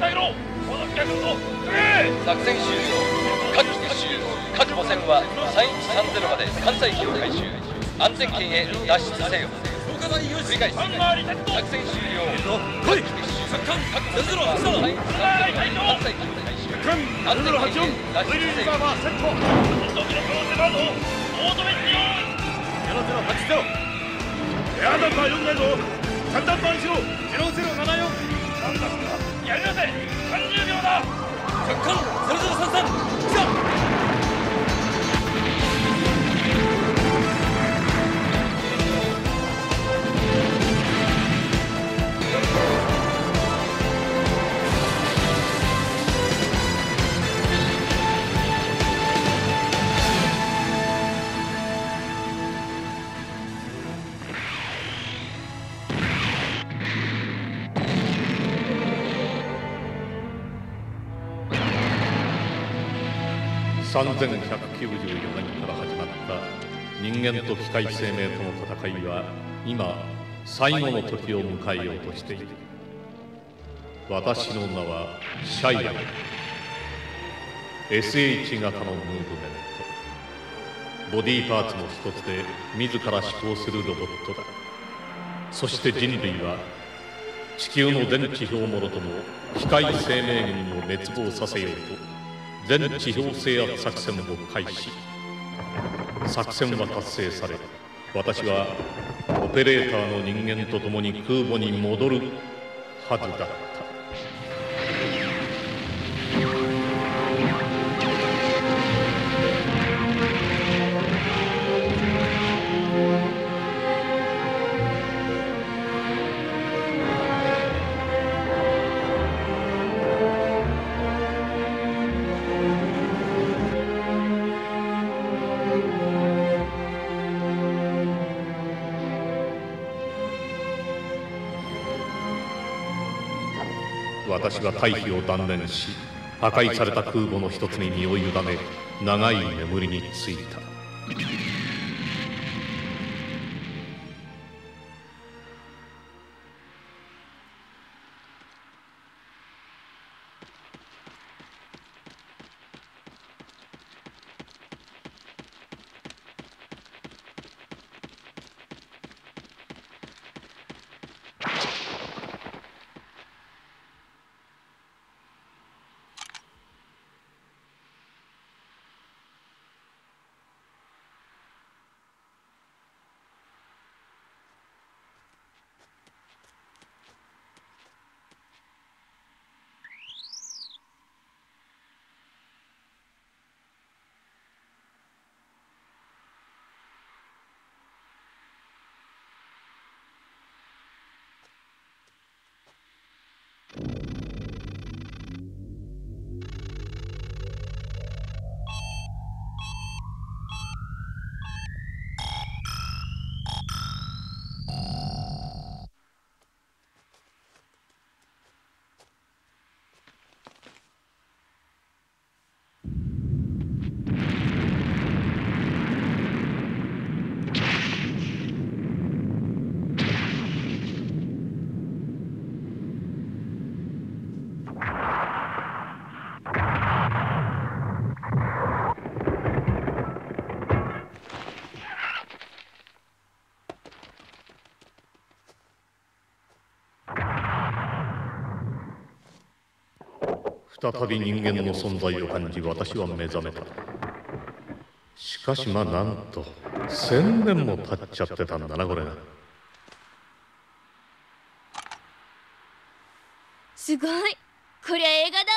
作戦終了。各機撤収。各母船は3130まで艦載機を回収。安全圏へ脱出せよ。繰り返す。作戦終了。各機撤収。各母船は3130まで艦載機を回収。安全圏へ脱出せよ。 エアダンパー4台ぞ。3ダンパーにしろ。0074。やりなさい。30秒だ。直艦0033。来た。 3194年から始まった人間と機械生命との戦いは今最後の時を迎えようとしている。私の名はシャイアン。 SH 型のムーブメント。ボディーパーツの一つで自ら思考するロボットだ。そして人類は地球の全地表もろとも機械生命群を滅亡させようと全地表制圧作戦を開始。作戦は達成され、私はオペレーターの人間と共に空母に戻るはずだった。私は退避を断念し、破壊された空母の一つに身を委ね、長い眠りについた。再び人間の存在を感じ、私は目覚めた。しかしなんと1000年も経っちゃってたんだな、これが。 すごい、こりゃ映画だわ。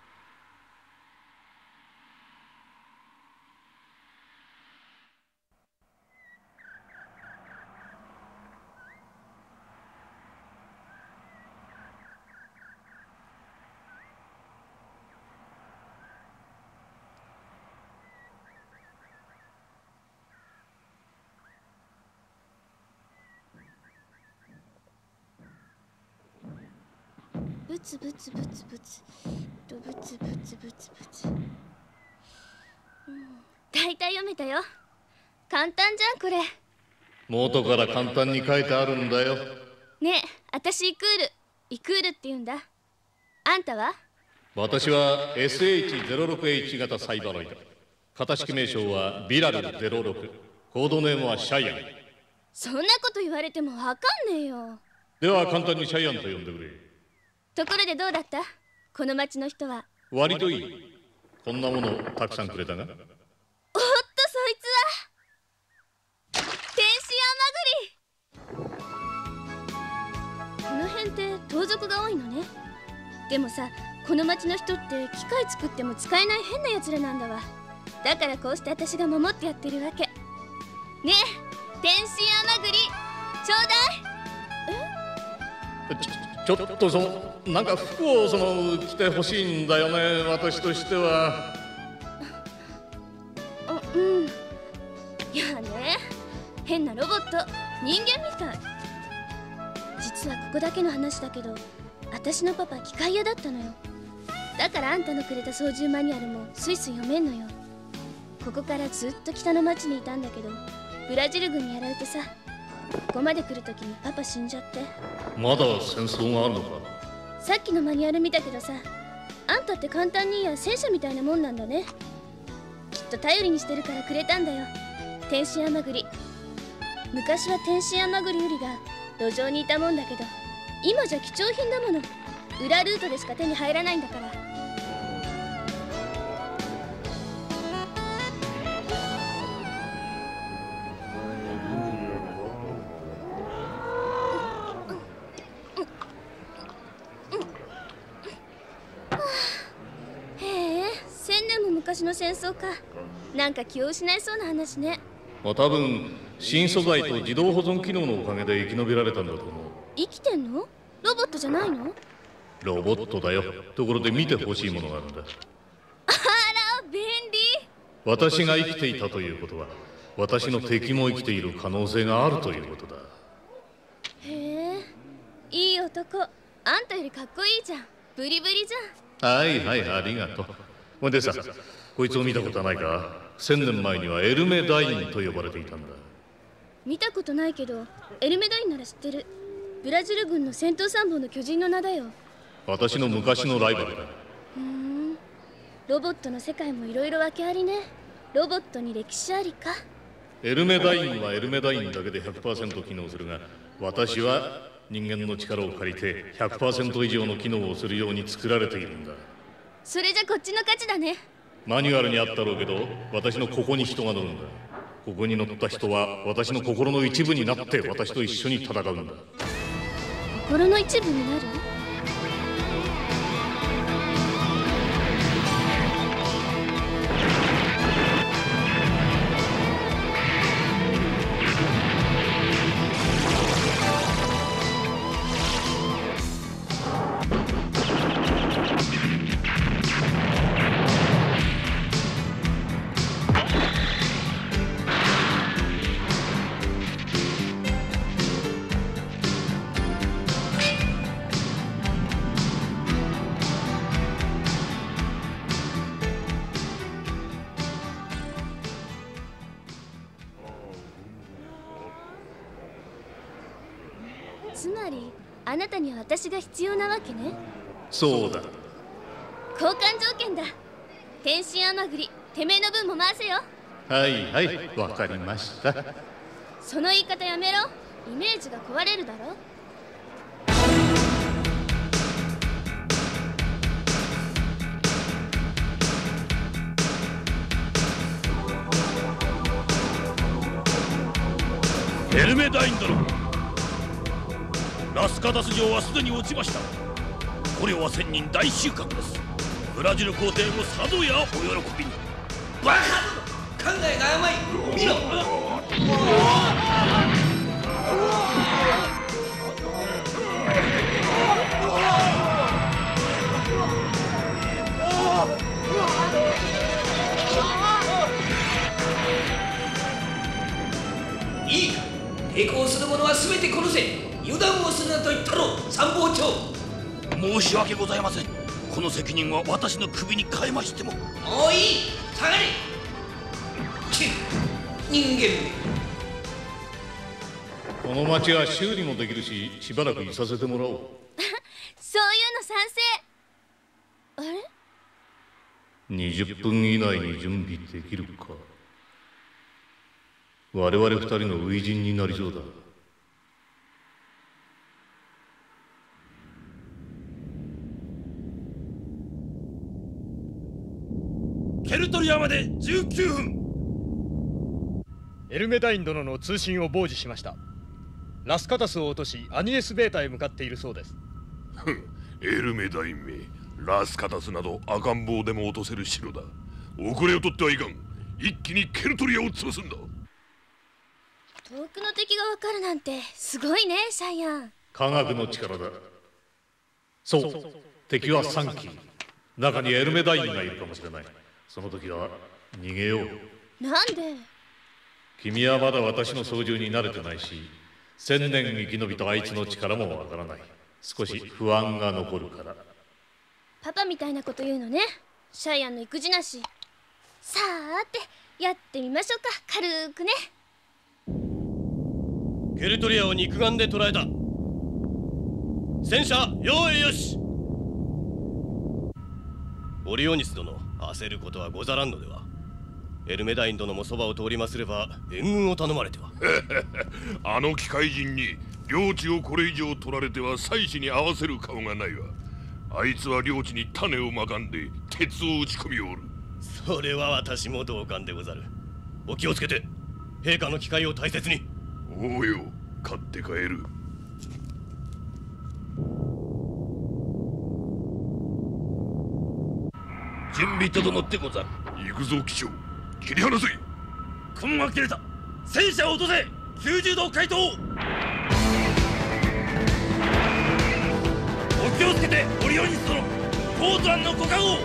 ブツブツブツブツブツブツブツブツ、大体読めたよ。簡単じゃんこれ。 元から簡単に書いてあるんだよ。 ねえ、私イクールって言うんだ。 あんたは？ 私は SH06H 型サイバロイド。型式名称はビラル06。コードネームはシャイアン。 そんなこと言われてもわかんねえよ。 では簡単にシャイアンと呼んでくれ。 ところでどうだった？この町の人は。 割といい。こんなものたくさんくれたが。おっと、そいつは天使甘栗。この辺って盗賊が多いのね。でもさ、この町の人って機械作っても使えない変なやつらなんだわ。だからこうして私が守ってやってるわけ。ねえ、天使甘栗ちょうだい。 ちょっとなんか服を着てほしいんだよね、私としては。 うん。いやね、変なロボット、人間みたい。実はここだけの話だけど、私のパパ機械屋だったのよ。だからあんたのくれた操縦マニュアルもスイスイ読めんのよ。ここからずっと北の町にいたんだけど、ブラジル軍にやられてさ、ここまで来るときにパパ死んじゃって。 まだ戦争があるのか？ さっきのマニュアル見たけどさ、あんたって簡単に言えば戦車みたいなもんなんだね。きっと頼りにしてるからくれたんだよ、天使甘栗。昔は天使甘栗売りが路上にいたもんだけど、今じゃ貴重品だもの。裏ルートでしか手に入らないんだから。昔の戦争か。なんか気を失いそうな話ね。 多分新素材と自動保存機能のおかげで生き延びられたんだと思う。 生きてんの？ロボットじゃないの？ ロボットだよ。ところで見てほしいものがあるんだ。 あら、便利。 私が生きていたということは、私の敵も生きている可能性があるということだ。 へえ、いい男。あんたよりかっこいいじゃん。ブリブリじゃん。はいはい、ありがとう。ほんでさ、こいつを見たことはないか？1000年前にはエルメダインと呼ばれていたんだ。 見たことないけど、エルメダインなら知ってる。ブラジル軍の戦闘参謀の巨人の名だよ。 私の昔のライバルだ。 ロボットの世界もいろいろ訳ありね。ロボットに歴史ありか。 エルメダインはエルメダインだけで 100% 機能するが、私は人間の力を借りて 100% 以上の機能をするように作られているんだ。 それじゃこっちの勝ちだね。 マニュアルにあったろうけど、私のここに人が乗るんだ。ここに乗った人は私の心の一部になって私と一緒に戦うんだ。 心の一部になる？つまりあなたには私が必要なわけね。 そうだ。 交換条件だ。天津甘栗、てめえの分も回せよ。 はいはい、わかりました。 その言い方やめろ。イメージが壊れるだろ。 エルメダイン殿、ラスカダス城はすでに落ちました。捕虜は1000人大収穫です。ブラジル皇帝もさぞやお喜びに。 バカ考えが甘い。見ろ。いいか、抵抗する者は全て殺せ。油断をするなと言ったろ、参謀長。 申し訳ございません。この責任は私の首に変えましても。 もういい、下がれ。人間め。 この町は修理もできるし、しばらくいさせてもらおう。 そういうの賛成。 あれ 20分以内に準備できるか。我々2人の初陣になりそうだ。 ケルトリアまで19分。 エルメダイン殿の通信を傍受しました。ラスカタスを落としアニエスベータへ向かっているそうです。 エルメダインめ、ラスカタスなど赤ん坊でも落とせる城だ。遅れを取ってはいかん。一気にケルトリアを潰すんだ。 遠くの敵がわかるなんてすごいね、シャイアン。 科学の力だ。そう、敵は3機。中にエルメダインがいるかもしれない。その時は逃げよう。 なんで？ 君はまだ私の操縦に慣れてないし、1000年生き延びたあいつの力もわからない。少し不安が残るから。 パパみたいなこと言うのね、シャイアンの育児なし。さーて、やってみましょうか、軽くね。 ケルトリアを肉眼で捉えた。戦車用意よし。オリオニス殿、焦ることはござらんのでは。エルメダイン殿もそばを通りますれば援軍を頼まれては。 あの機械人に領地をこれ以上取られては妻子に合わせる顔がないわ。あいつは領地に種をまかんで鉄を打ち込みおる。 それは私も同感でござる。お気をつけて。陛下の機会を大切に。 おうよ、買って帰る。 準備整ってござる。 行くぞ機長、切り離せ。 雲が切れた。戦車を落とせ。90度回答。お気をつけて、オリオニス殿。ポートランのご加護。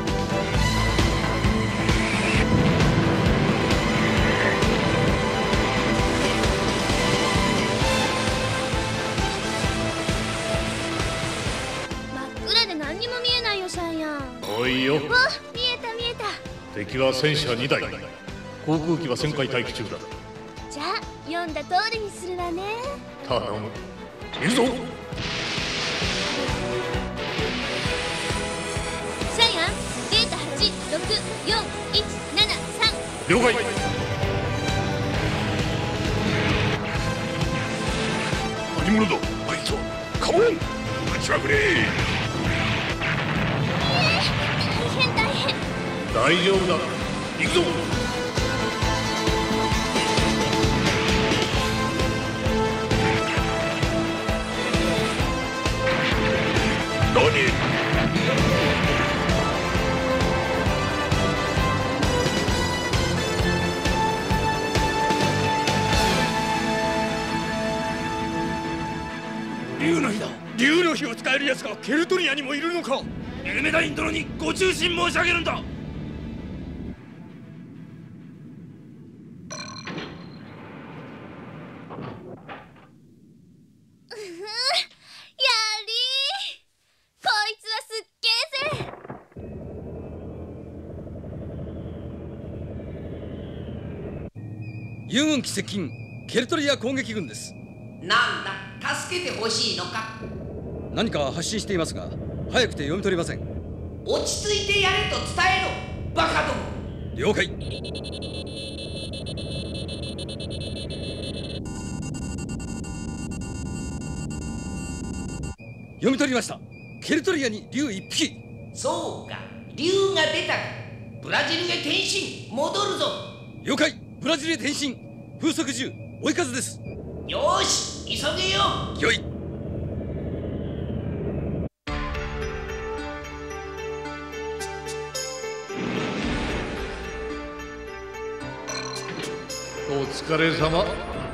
真っ暗で何にも見えないよ、シャイアン。 おいよ。 わ、見えた見えた。 敵は戦車2台。航空機は旋回待機中だ。 じゃあ読んだ通りにするわね。 頼む。行くぞ。 シャイアン、データ8644173。 了解。 何者だあいつは。カモン、撃ちまくれ。 大変大変。 大丈夫だ。行くぞ。 何？ 竜の火だ。 竜の火を使える奴がケルトリアにもいるのか。 エルメダイン殿にご忠心申し上げるんだ。 やりー、こいつはすっげーぜ。 遊軍機接近。ケルトリア攻撃軍です。 なんだ、助けてほしいのか。 何か発信していますが、早くて読み取りません。 落ち着いてやれと伝えろ、バカども。 了解。読み取りました。ケルトリアに竜1匹。 そうか、竜が出たか。ブラジルへ転身、戻るぞ。 了解。ブラジルへ転身。風速10、追い風です。 よーし、急げよ。 よい。 お疲れ様。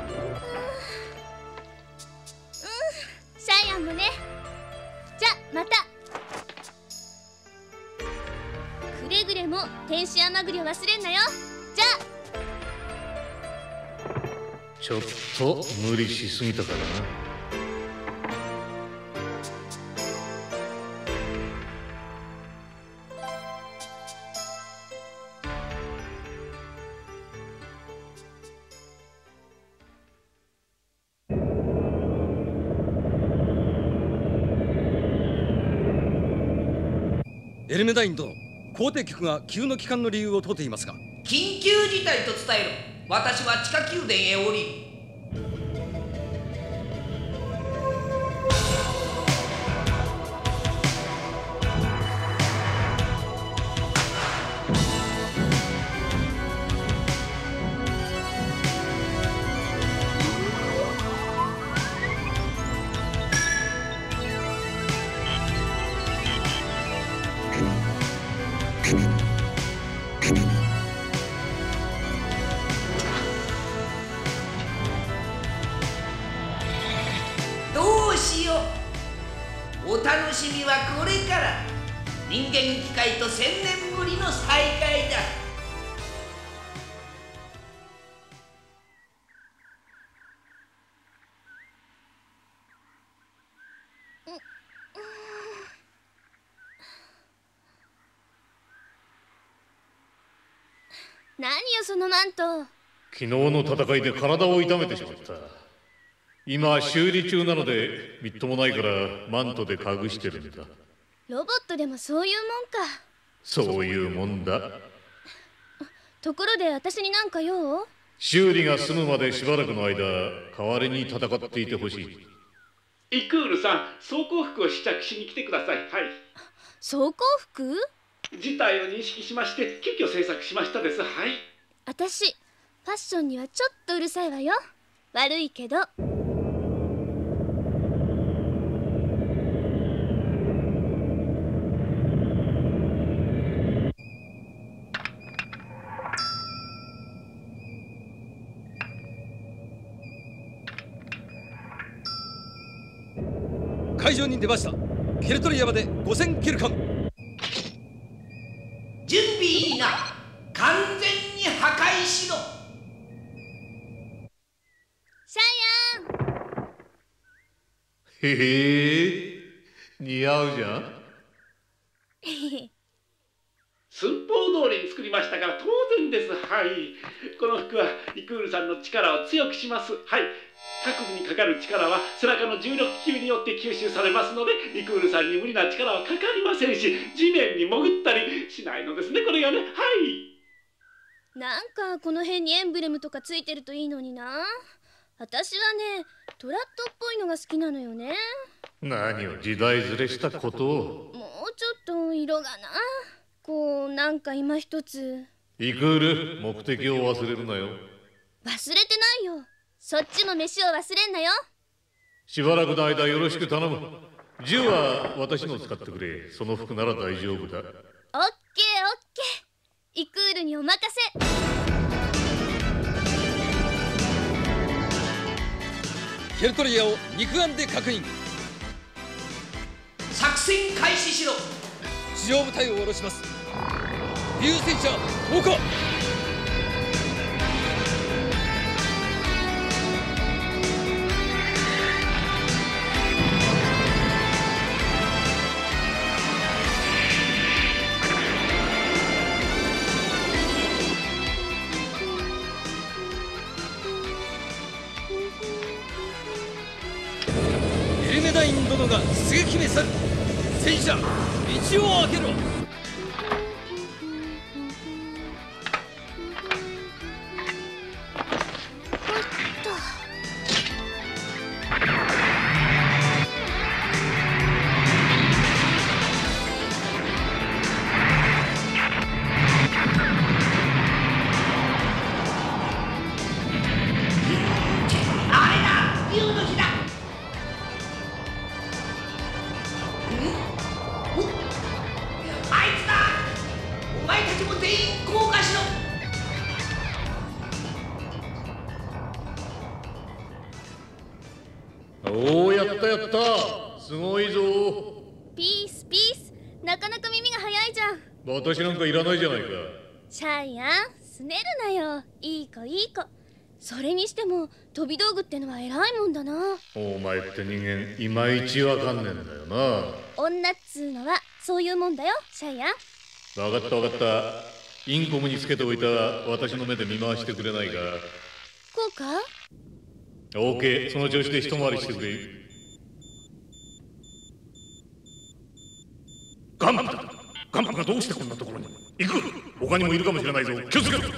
シャイアンもね。じゃまた。くれぐれも天使甘栗を忘れんなよ。じゃあ。 ちょっと無理しすぎたからな。 エルメダイン殿、皇帝局が急の帰還の理由を問うていますが。 緊急事態と伝えろ。私は地下宮殿へ降りる。お楽しみはこれから。人間機械と1000年ぶりの再会だ。 何よそのマント。 昨日の戦いで体を痛めてしまった。今修理中なのでみっともないからマントで隠してるんだ。 ロボットでもそういうもんか。 そういうもんだ。 ところで私に何か用？ 修理が済むまでしばらくの間代わりに戦っていてほしい。 イクールさん、装甲服を試着しに来てください。はい。 装甲服？ 事態を認識しまして急遽制作しましたです。はい。 私ファッションにはちょっとうるさいわよ。悪いけど。 会場に出ました。ケルトリアまで5000ケルカン。 準備いいな。完全に破壊しろ。 シャイアン。 へえ、似合うじゃん。 寸法通りに作りましたから当然です。はい。この服はイクールさんの力を強くします。はい。各部にかかる力は背中の重力気球によって吸収されますので、イクールさんに無理な力はかかりませんし、地面に潜ったりしないのですね、これがね。はい。 なんかこの辺にエンブレムとかついてるといいのにな。私はね、トラットっぽいのが好きなのよね。 何を時代ずれしたことを。 もうちょっと色がな、こうなんか今一つ。 イクール、目的を忘れるなよ。 忘れてないよ。そっちも飯を忘れんなよ。 しばらくの間よろしく頼む。銃は私の使ってくれ。その服なら大丈夫だ。オッケーオッケー。イクールにお任せ。 ケルトリアを肉眼で確認。 作戦開始しろ。 地上部隊を下ろします。ビュー戦車投下。エルメダイン殿が出撃召さる。戦車道を開けろ。 おお、やったやった。すごいぞ。 ピースピース。なかなか耳が早いじゃん。 私なんかいらないじゃないか。 シャイアン、すねるなよ。いい子いい子。それにしても飛び道具ってのは偉いもんだな。 お前って人間いまいちわかんねえんだよな。 女っつうのはそういうもんだよ、シャイアン。 分かった分かった。インコムにつけておいた私の目で見回してくれないか。 こうか？ オーケー、その調子で一回りしてくれ。ガンマだ。 ガンプがどうしてこんなところに。行く。他にもいるかもしれないぞ。気をつけろ。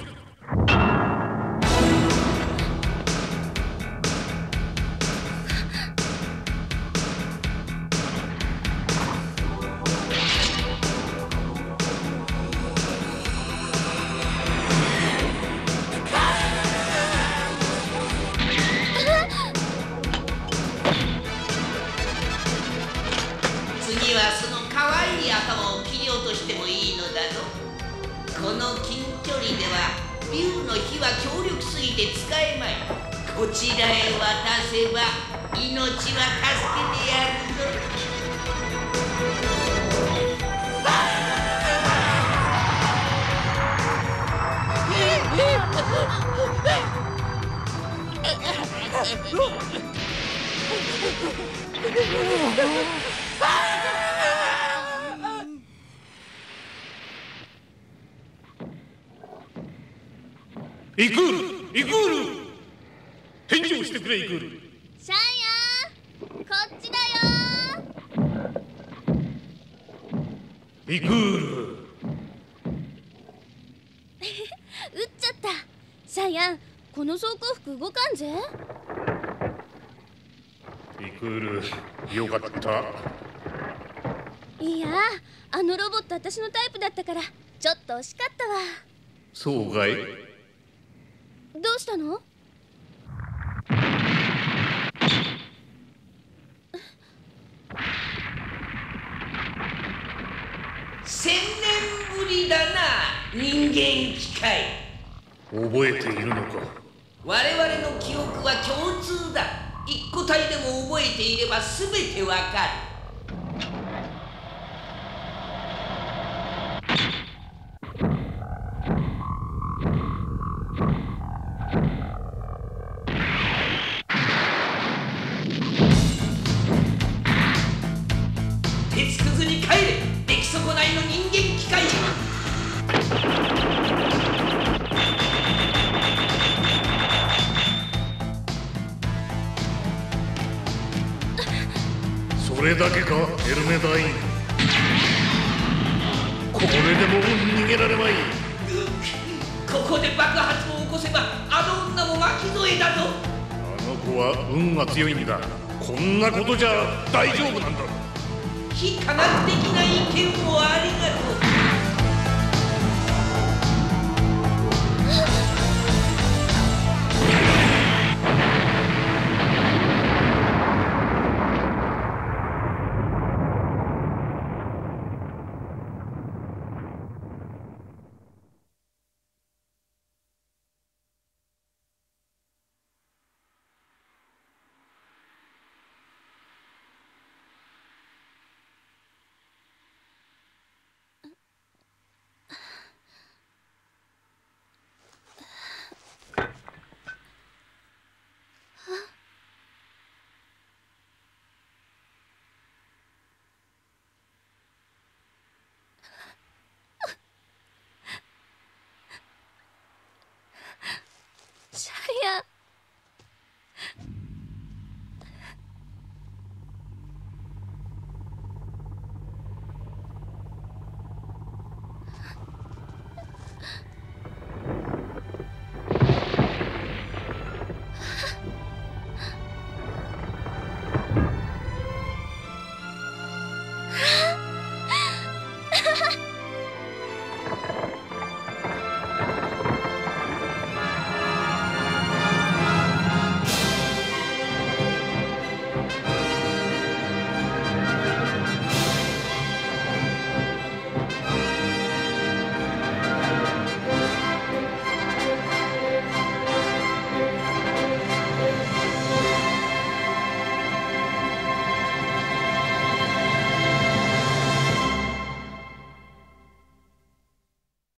次はその可愛い頭を切り落としてもいいのだぞ。この近距離ではビューの火は強力すぎて使えまい。こちらへ渡せば命は助けてやるぞ。 イクール、イクール、返事をしてくれ。イクール。 シャイアン、こっちだよ。 イクール。 撃っちゃった。シャイアン、この装甲服動かんぜ。 イクール、よかった。 いや、あのロボット私のタイプだったからちょっと惜しかったわ。 そうかい。 どうしたの？ 1000年ぶりだな、人間機械。 覚えているのか。 我々の記憶は共通だ。一個体でも覚えていれば全てわかる。鉄くずに帰れ、出来損ないの人間機械。 それだけか、エルメダイン。これでも逃げられまい。 ここで爆発を起こせばあの女も巻き添えだぞ。 あの子は運が強いんだ。こんなことじゃ大丈夫なんだ。 非科学的な意見もありが